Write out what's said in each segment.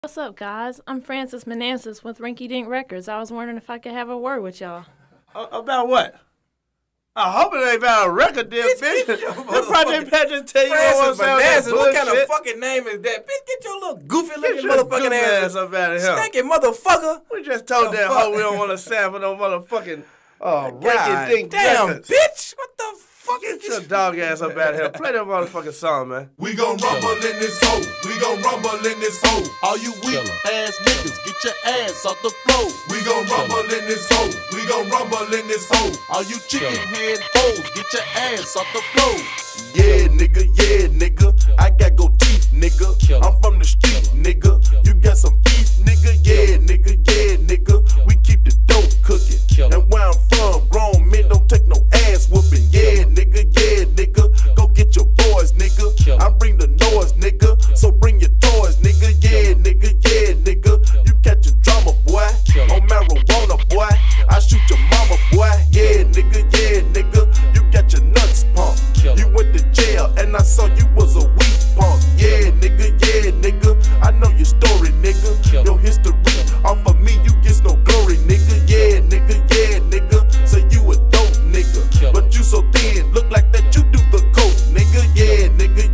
What's up, guys? I'm Francis Manassas with Rinky Dink Records. I was wondering if I could have a word with y'all. About what? I hope it ain't about a record deal, bitch. The Project Pageant tell you Francis what Manassas, what kind of fucking name is that? Bitch, get your little goofy looking motherfucking ass up out of here. Stinking motherfucker. We just told that hoe we don't want to sample no motherfucking Rinky Dink damn, records. bitch. What the fuck? Get your dog ass up out of here. Play that motherfucking song, man. We gon' rumble in this hole. We gon' rumble in this hole. All you weak ass niggas, get your ass off the floor. We gon' rumble in this hole. We gon' rumble in this hole. All you chicken head hoes, get your ass off the floor. Yeah, nigga. I got gold teeth, nigga. I'm from the street, nigga. You got some teeth, nigga. Yeah, nigga. We keep the dope cooking. And where I'm from, grown men don't take no ass whooping. Yeah, nigga. Go get your boys, nigga. I bring the noise, nigga. So bring your toys, nigga. Yeah, nigga. You catching drama, boy. On marijuana, boy. I shoot your mama, boy. Yeah, nigga. You got your nuts pumped. You went to jail and I saw you was a weak punk. Yeah, nigga. I know your story, nigga. Your history off of me, you get no glory, nigga. Yeah, nigga. Say you a dope nigga, but you so thin, look like that you do the coke, nigga. Yeah,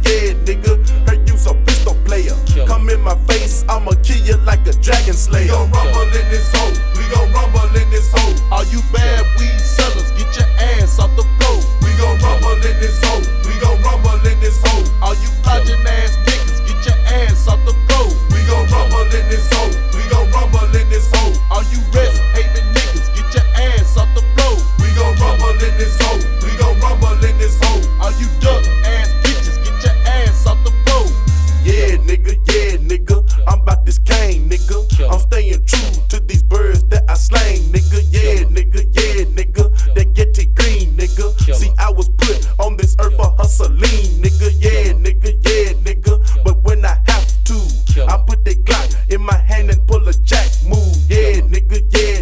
nigga. Heard you some pistol player. Come in my face, I'ma kill you like a dragon slayer. We gon' rumble in this hole. We gon' rumble in this hole. All you bad weed sellers, get your ass off the floor. We gon' rumble in this hole. We gon' rumble in this hole. All you flogging ass niggas, get your ass off the floor. We gon' rumble in this hole. We gon' rumble in this hole. All you rest hating niggas, get your ass off the floor. We gon' rumble in this hole. We gon' rumble in this hole. All you duck ass bitches, get your ass off the floor. Yeah, nigga. I'm about this cane, nigga. I'm staying true to these birds that I slain, nigga. Yeah, nigga. That get it green, nigga. See, I was put on this earth for hustling, nigga. Yeah, nigga. But when I have to, I put the Glock in my hand and pull a jack move. Yeah, nigga.